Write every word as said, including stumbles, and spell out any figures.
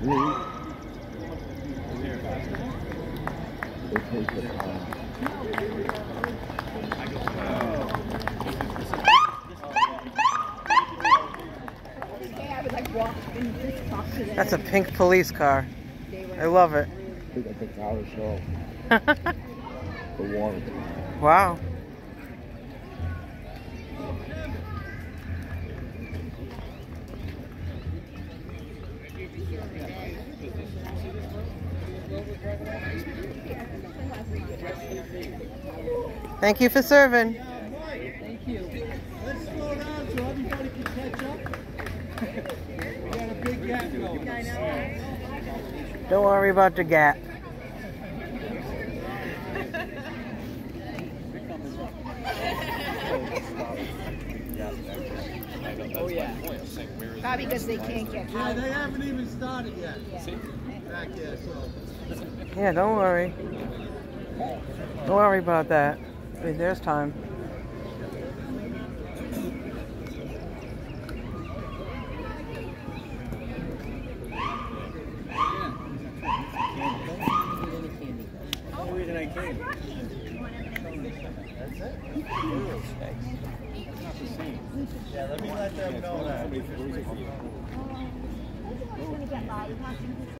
take the time. That's a pink police car. I love it. I think I took the outer show. The water. Wow. Thank you for serving. Thank you. Let's slow down so everybody can catch up. We got a big gap going. Don't worry about the gap. Oh yeah. Probably because they can't get Yeah, out. they haven't even started yet. Yeah. Back there, so. Yeah, don't worry. Don't worry about that. I mean, there's time. The reason I came. That's it? Yeah, let me let them know that.